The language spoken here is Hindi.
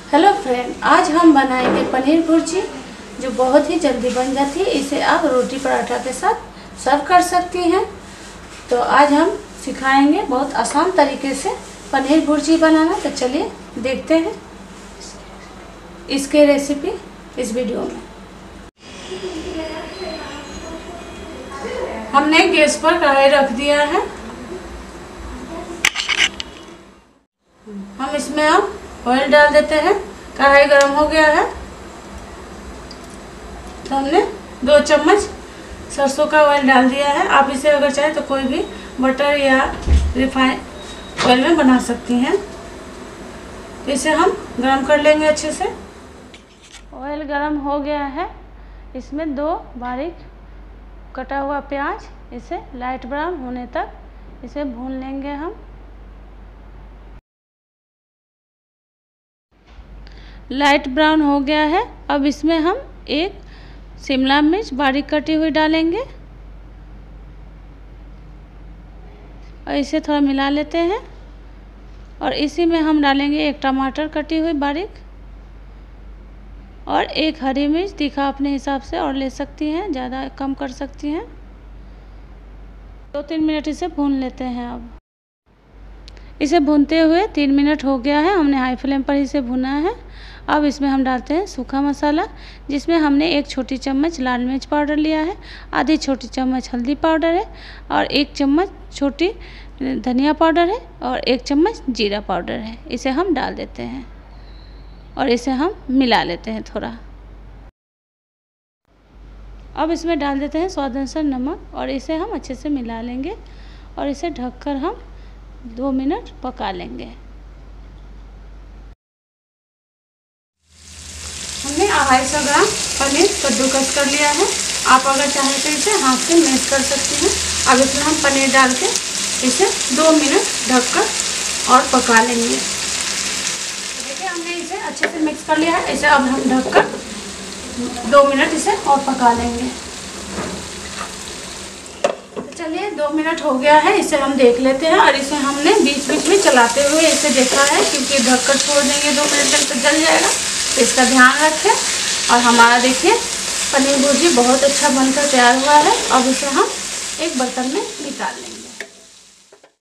हेलो फ्रेंड, आज हम बनाएंगे पनीर भुर्जी जो बहुत ही जल्दी बन जाती है। इसे आप रोटी पराठा के साथ सर्व कर सकती हैं। तो आज हम सिखाएंगे बहुत आसान तरीके से पनीर भुर्जी बनाना। तो चलिए देखते हैं इसके रेसिपी इस वीडियो में। हमने गैस पर कढ़ाई रख दिया है। हम इसमें अब ऑयल डाल देते हैं। कढ़ाई गर्म हो गया है तो हमने 2 चम्मच सरसों का ऑयल डाल दिया है। आप इसे अगर चाहे तो कोई भी बटर या रिफाइंड ऑयल में बना सकती हैं। तो इसे हम गरम कर लेंगे अच्छे से। ऑयल गरम हो गया है। इसमें 2 बारीक कटा हुआ प्याज, इसे लाइट ब्राउन होने तक इसे भून लेंगे हम। लाइट ब्राउन हो गया है। अब इसमें हम 1 शिमला मिर्च बारीक कटी हुई डालेंगे और इसे थोड़ा मिला लेते हैं। और इसी में हम डालेंगे 1 टमाटर कटी हुई बारीक और 1 हरी मिर्च तीखा अपने हिसाब से और ले सकती हैं, ज़्यादा कम कर सकती हैं। 2-3 मिनट इसे भून लेते हैं। अब इसे भूनते हुए 3 मिनट हो गया है। हमने हाई फ्लेम पर इसे भुना है। अब इसमें हम डालते हैं सूखा मसाला, जिसमें हमने 1 छोटी चम्मच लाल मिर्च पाउडर लिया है, आधी छोटी चम्मच हल्दी पाउडर है और 1 चम्मच छोटी धनिया पाउडर है और 1 चम्मच जीरा पाउडर है। इसे हम डाल देते हैं और इसे हम मिला लेते हैं थोड़ा। अब इसमें डाल देते हैं स्वाद अनुसार नमक और इसे हम अच्छे से मिला लेंगे और इसे ढककर हम 2 मिनट पका लेंगे। हमने 250 ग्राम पनीर कद्दूकस कर लिया है। आप अगर चाहें तो इसे हाथ से मैश कर सकती हैं। अब इसमें हम पनीर डाल के इसे 2 मिनट ढककर और पका लेंगे। देखिए हमने इसे अच्छे से मिक्स कर लिया है। इसे अब हम ढककर 2 मिनट इसे और पका लेंगे। तो चलिए 2 मिनट हो गया है। इसे हम देख लेते हैं और इसे हमने बीच बीच में चलाते हुए इसे देखा है, क्योंकि ढककर छोड़ देंगे 2 मिनट तक तो जल जाएगा। तो इसका ध्यान रखें। और हमारा देखिए पनीर भुर्जी बहुत अच्छा बनकर तैयार हुआ है। अब इसे हम एक बर्तन में निकाल लेंगे।